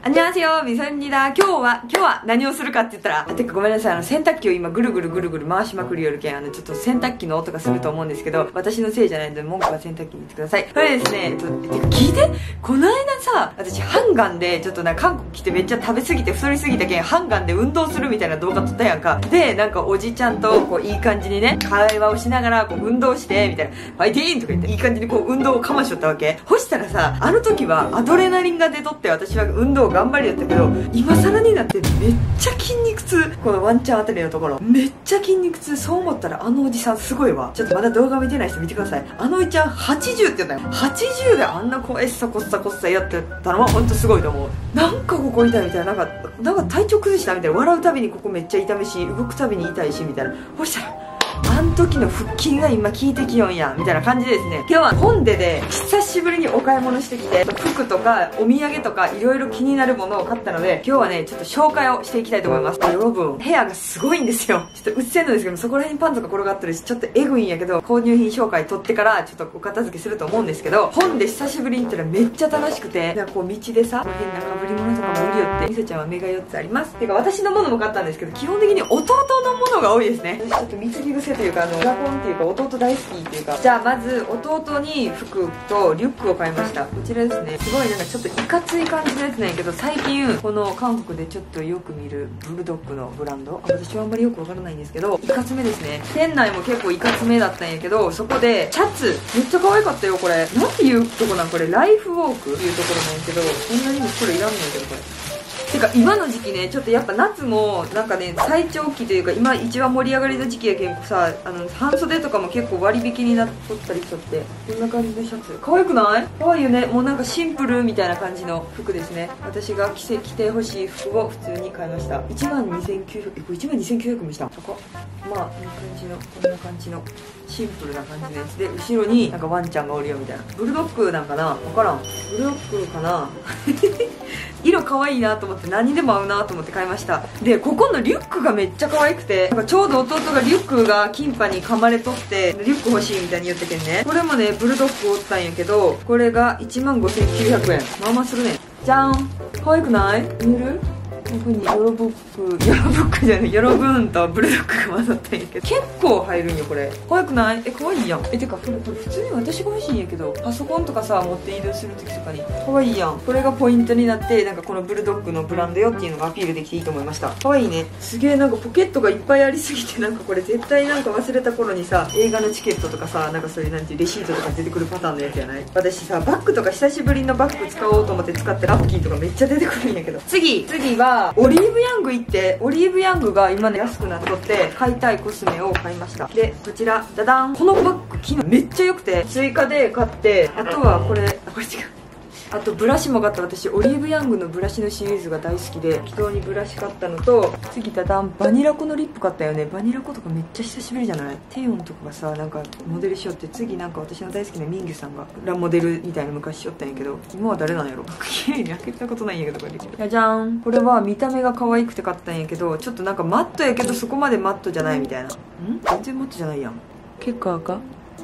あんにゃんせよ、みそにだ。今日は何をするかって言ったら、てかごめんなさい、洗濯機を今ぐるぐる回しまくるよるけん、ちょっと洗濯機の音がすると思うんですけど、私のせいじゃないので、文句は洗濯機に言ってください。これですね、てか聞いて、この間さ、私ハンガンで、ちょっと韓国来てめっちゃ食べ過ぎて太りすぎたけん、ハンガンで運動するみたいな動画撮ったやんか。で、おじちゃんと、いい感じにね、会話をしながら、運動して、みたいな、ファイティーンとか言って、いい感じに運動をかましとったわけ。ほしたらさ、あの時はアドレナリンが出とって、私は運動頑張りやったけど、今更になってめっちゃ筋肉痛。このワンちゃんあたりのところめっちゃ筋肉痛。そう思ったらあのおじさんすごいわ。ちょっとまだ動画見てない人見てください。あのおじちゃん80って言ったよ。80であんなこっさやってたのは本当すごいと思う。なんかここ痛いみたいな、なんか体調崩したみたいな。笑うたびにここめっちゃ痛いし、動くたびに痛いしみたいな。そしたらあん時の腹筋が今効いてきよんやみたいな感じでですね、今日は本で久しぶりにお買い物してきて、服とかお土産とかいろいろ気になるものを買ったので、今日はねちょっと紹介をしていきたいと思います。よろぶん部屋がすごいんですよ。ちょっとうっせんのですけど、そこら辺にパンとか転がってるしちょっとエグいんやけど、購入品紹介取ってからちょっとお片付けすると思うんですけど、本で久しぶりに行ったらめっちゃ楽しくて、道でさ変な被り物とかも売りよって、みそちゃんは目が4つあります。てか私のものも買ったんですけど、基本的に弟のものが多いですね。私ちょっと貢ぎ癖というかドラコンっていうか弟大好きっていうか。じゃあまず弟に服とリュックを買いました。こちらですね、すごいちょっといかつい感じのやつなんやけど、最近この韓国でちょっとよく見るブルドッグのブランド、私はあんまりよくわからないんですけど、いかつめですね。店内も結構いかつめだったんやけど、そこでシャツめっちゃ可愛かったよ。これなんていうとこなん、これライフウォークっていうところなんやけど、そんなにもこれいらんねんけど、これてか今の時期ね、ちょっとやっぱ夏も最長期というか今一番盛り上がりの時期やけんさ、半袖とかも結構割引になっとったりしとって、こんな感じのシャツ可愛くない？可愛いよね。もうシンプルみたいな感じの服ですね。私が着てほしい服を普通に買いました。12,900円。これ12,900円もした。高っ。まあいい感じの、こんな感じのシンプルな感じのやつで、後ろにワンちゃんがおるよみたいな。ブルドッグなんかな、分からん。ブルドッグかな色可愛いなと思って、何にでも合うなと思って買いました。でここのリュックがめっちゃ可愛くて、ちょうど弟がリュックがキンパに噛まれとってリュック欲しいみたいに言ったけんね、これもねブルドッグおったんやけど、これが15,900円。まあまあするね。じゃん、可愛くない？見る？ここにヨロブーンとブルドッグが混ざったんやけど、結構入るんよこれ。可愛くない？可愛いやん。てかこれ普通に私が欲しいんやけど、パソコンとかさ持って移動する時とかに可愛いやん。これがポイントになって、このブルドッグのブランドよっていうのがアピールできていいと思いました。可愛いね。すげえポケットがいっぱいありすぎて、これ絶対忘れた頃にさ、映画のチケットとかさ、そういうレシートとか出てくるパターンのやつやない？私さバッグとか久しぶりのバッグ使おうと思って使ってラッキーとかめっちゃ出てくるんやけど、次はオリーブヤング行って、オリーブヤングが今ね安くなっとって買いたいコスメを買いました。でこちらダダン、このバッグ昨日めっちゃ良くて追加で買って、あとはこれ違う、あとブラシも買った。私オリーブヤングのブラシのシリーズが大好きで適当にブラシ買ったのと、次ダダン、バニラコのリップ買ったよね。バニラコとかめっちゃ久しぶりじゃない？テヨンとかがさモデルしよって、次私の大好きなミンギュさんがラモデルみたいな昔しよったんやけど、今は誰なんやろ？綺麗に開けたことないんやけど、これじゃじゃーん。これは見た目が可愛くて買ったんやけど、ちょっとマットやけどそこまでマットじゃないみたいな。全然マットじゃないやん。結構赤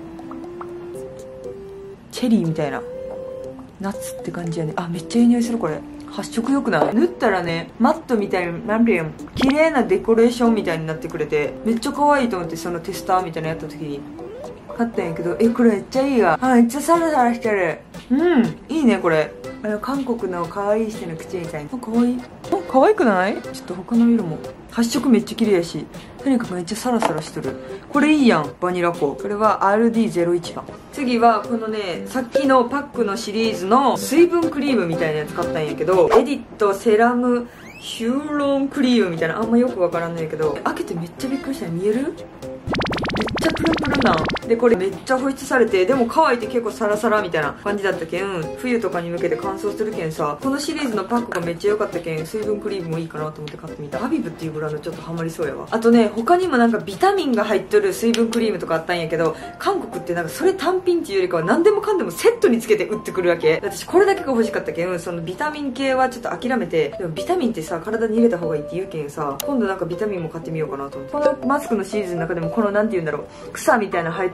チェリーみたいな夏って感じやね。あ、めっちゃいい匂いする。これ発色良くない？塗ったらねマットみたいな、綺麗なデコレーションみたいになってくれてめっちゃ可愛いと思って、そのテスターみたいなのやった時に買ったんやけど、これめっちゃいいわ。めっちゃサラサラしてる。いいねこれ。韓国の可愛い人の口みたいな。可愛い。可愛くない？ちょっと他の色も発色めっちゃ綺麗やし、とにかくめっちゃサラサラしてる。これいいやん、バニラコ。これは RD01 番。次はこのね、さっきのパックのシリーズの水分クリームみたいなやつ買ったんやけど、エディットセラムヒューロンクリームみたいな、あんまよくわからんないけど、開けてめっちゃびっくりした。見える？めっちゃプルプルなんで、これめっちゃ保湿されて、でも乾いて結構サラサラみたいな感じだったけん、冬とかに向けて乾燥するけんさ、このシリーズのパックがめっちゃ良かったけん、水分クリームもいいかなと思って買ってみた。アビブっていうブランドちょっとハマりそうやわ。あとね、他にもビタミンが入っとる水分クリームとかあったんやけど、韓国ってそれ単品っていうよりかは何でもかんでもセットにつけて売ってくるわけ。私これだけが欲しかったけん、そのビタミン系はちょっと諦めて、でもビタミンってさ体に入れた方がいいって言うけんさ、今度ビタミンも買ってみようかなと思って。このマスクのシリーズの中でもこのなんて言うんだろう、草みたいな生えと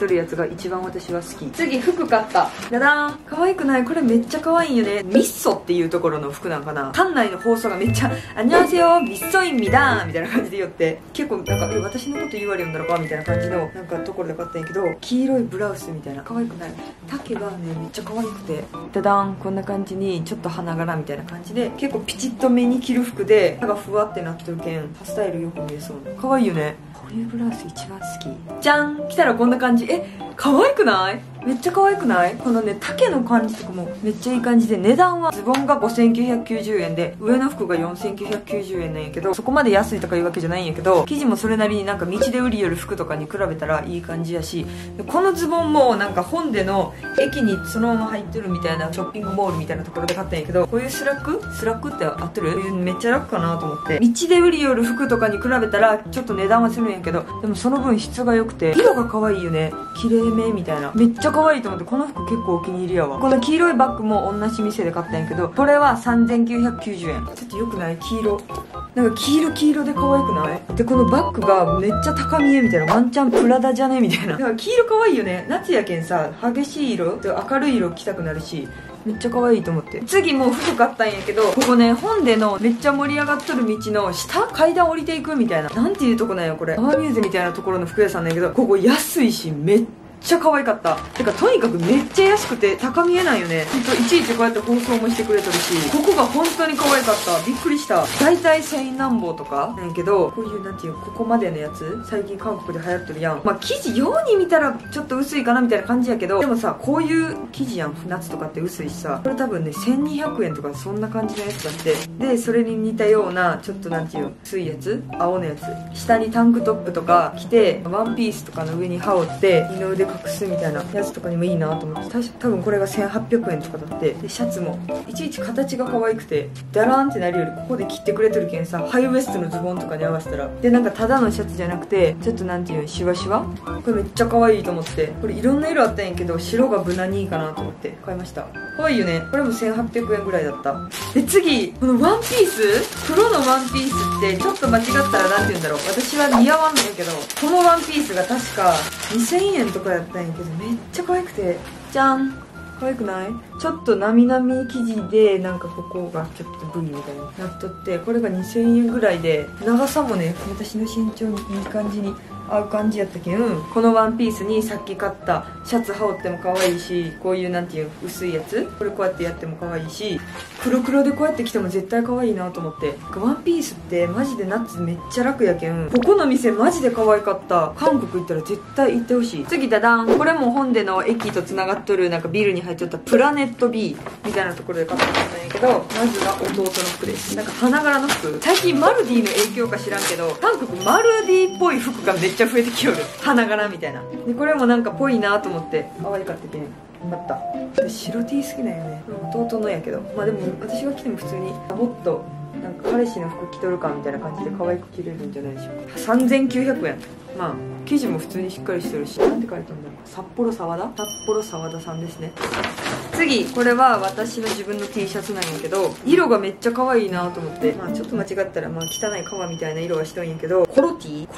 とるやつが一番私は好き。次服買った。ダダーン。可愛くない？これめっちゃ可愛いよね。ミッソっていうところの服なんかな。館内の放送がめっちゃ「あんにゃんせよミッソインミダーン」みたいな感じで言って、結構なんか「私のこと言われるんだろうか」みたいな感じのなんかところで買ったんやけど、黄色いブラウスみたいな可愛くない？丈がねめっちゃ可愛くて、ダダーン。こんな感じにちょっと花柄みたいな感じで、結構ピチッと目に着る服で歯がふわってなってるけんスタイルよく見えそうな。可愛いよね。こういうブラウス一番好き。じゃん。着たらこんな感じ。可愛くない？めっちゃ可愛くない？このね、丈の感じとかもめっちゃいい感じで、値段はズボンが5990円で、上の服が4990円なんやけど、そこまで安いとかいうわけじゃないんやけど、生地もそれなりになんか道で売りよる服とかに比べたらいい感じやし、このズボンもなんか本での駅にそのまま入ってるみたいなショッピングモールみたいなところで買ったんやけど、こういうスラックって合ってる？めっちゃ楽かなと思って。道で売りよる服とかに比べたらちょっと値段はするんやけど、でもその分質が良くて、色が可愛いよね。綺麗めみたいな。めっちゃ可愛いと思って、この服結構お気に入りやわ。この黄色いバッグも同じ店で買ったんやけど、これは3990円。ちょっと良くない？黄色。なんか黄色で可愛くない？で、このバッグがめっちゃ高見えみたいな。ワンチャンプラダじゃねみたいな。だから黄色可愛いよね。夏やけんさ、激しい色明るい色着たくなるし、めっちゃ可愛いと思って。次もう服買ったんやけど、ここね、本でのめっちゃ盛り上がっとる道の下階段降りていくみたいな、なんていうとこなんやこれ、アワーミューズみたいなところの服屋さんなんやけど、ここ安いしめっちゃ可愛かった。てかとにかくめっちゃ安くて高見えないよね。ほんといちいちこうやって放送もしてくれとるし、ここが本当に可愛かった。びっくりした。大体1000何本とかなんやけど、こういうなんていうここまでのやつ最近韓国で流行ってるやん。まあ生地ように見たらちょっと薄いかなみたいな感じやけど、でもさ、こういう生地やん。夏とかって薄いしさ、これ多分ね1200円とかそんな感じのやつだって。でそれに似たようなちょっとなんていう薄いやつ、青のやつ、下にタンクトップとか着てワンピースとかの上に羽織って二の腕隠すみたいなやつとかにもいいなと思って、多分これが1800円とかだって。でシャツもいちいち形が可愛くて、ダラーンってなるよりここで切ってくれてるけんさ、ハイウエストのズボンとかに合わせたら、でなんかただのシャツじゃなくてちょっとなんていうシワシワ、これめっちゃ可愛いと思って、これいろんな色あったんやけど白が無難にいいかなと思って買いました。可愛いよね。これも1800円ぐらいだった。で次、このワンピース、黒のワンピースってちょっと間違ったらなんて言うんだろう、私は似合わんのやけど、このワンピースが確か2000円とかやったんやけど、めっちゃ可愛くて、じゃん。可愛くない？ちょっとなみなみ生地でなんかここがちょっと V みたいになっとって、これが2000円ぐらいで、長さもね私の身長にいい感じに合う感じやったけん、このワンピースにさっき買ったシャツ羽織っても可愛いし、こういうなんていう薄いやつ、これこうやってやっても可愛いし、黒でこうやって着ても絶対可愛いなと思って。ワンピースってマジで夏めっちゃ楽やけん、ここの店マジで可愛かった。韓国行ったら絶対行ってほしい。次ダダン。これも本での駅とつながっとるなんかビルに入っちゃったプラネット B みたいなところで買ったんやけど、まずは弟の服です。なんか花柄の服、最近マルディの影響か知らんけど、韓国マルディっぽい服がめっちゃ増えてきよる。花柄みたいな。でこれもなんかぽいなと思って可愛かったけん買った。で白 T 好きなんよね。弟のやけど、まあでも私が着ても普通にもっとなんか彼氏の服着とるかみたいな感じで可愛く着れるんじゃないでしょうか。3900円。まあ生地も普通にしっかりしてるし、なんて書いてあるんだろう、札幌沢田さんですね。次、これは私の自分の T シャツなんやけど、色がめっちゃ可愛いなと思って、まあちょっと間違ったらまあ汚い革みたいな色はしとんやけど、コロティ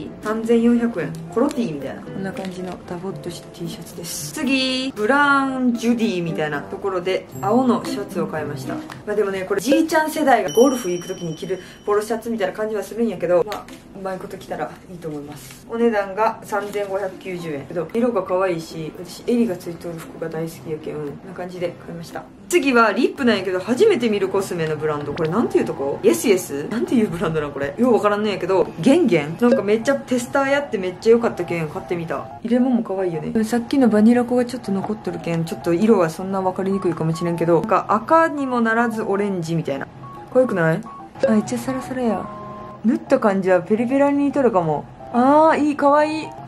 3400円、コロティみたいな、こんな感じのダボっとした T シャツです。次、ブラウンジュディみたいなところで青のシャツを買いました。まあでもね、これじいちゃん世代がゴルフ行く時に着るポロシャツみたいな感じはするんやけど、まあうまいこと着たらいいと思います。お値段が3590円けど、色が可愛いし、私襟がついてる服が大好きやけん、こんな感じで買いました。次はリップなんやけど、初めて見るコスメのブランド。これなんていうとこ？イエスイエスなんていうブランドなんこれ、ようわからんねんやけど、ゲンゲンなんかめっちゃテスターやってめっちゃ良かったけん買ってみた。入れ物も可愛いよね。さっきのバニラ粉がちょっと残ってるけん、ちょっと色はそんな分かりにくいかもしれんけど、なんか赤にもならずオレンジみたいな。可愛くない？あ、めっちゃサラサラや。塗った感じはペリペラに似とるかも。あーいい、可愛い。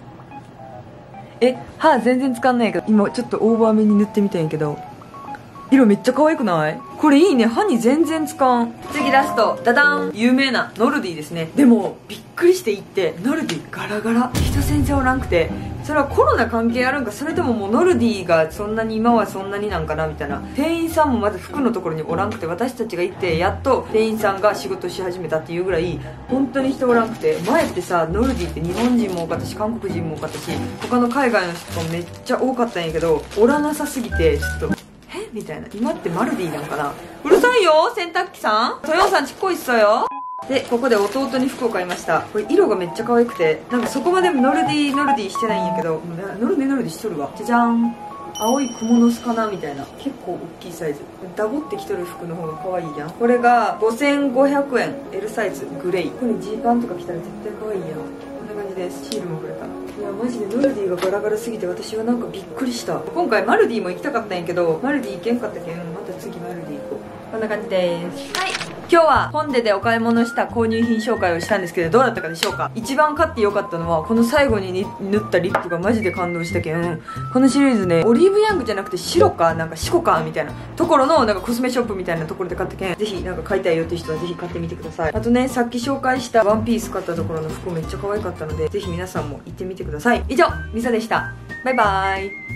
歯全然使んないけど、今ちょっとオーバーめに塗ってみたんやけど、色めっちゃ可愛くない？これいいね。歯に全然使ん。次ラスト、ダダン。有名なノルディですね。でもびっくりしていって、ノルディガラガラ、人全然おらんくて、 それはコロナ関係あるんか、それとももうノルディがそんなに今はそんなになんかなみたいな。店員さんもまず服のところにおらんくて、私たちが行ってやっと店員さんが仕事し始めたっていうぐらい本当に人おらんくて、前ってさノルディって日本人も多かったし韓国人も多かったし他の海外の人もめっちゃ多かったんやけど、おらなさすぎてちょっとみたいな。今ってマルディなんかな。うるさいよ洗濯機さん、豊尾さんちっこいっすよ。でここで弟に服を買いました。これ色がめっちゃ可愛くて、なんかそこまでノルディしてないんやけど、ノルディしとるわ。じゃじゃん、青い蜘蛛の巣かなみたいな、結構大きいサイズ。ダボってきとる服の方が可愛いやん。これが5500円、 L サイズグレー。ここにジーパンとか着たら絶対可愛いやん。こんな感じです。シールもくれた。いやマジでノルディがガラガラすぎて私はなんかびっくりした。今回マルディも行きたかったんやけど、マルディ行けんかったけん、また次マルディ行こう。こんな感じです。はい、今日はポンデでお買い物した購入品紹介をしたんですけど、どうだったかでしょうか。一番買ってよかったのはこの最後に塗ったリップがマジで感動したけん、このシリーズね、オリーブヤングじゃなくて白かなんかシコかみたいなところのなんかコスメショップみたいなところで買ったけん、ぜひなんか買いたいよっていう人はぜひ買ってみてください。あとね、さっき紹介したワンピース買ったところの服めっちゃ可愛かったので、ぜひ皆さんも行ってみてください。以上、ミサでした。バイバーイ。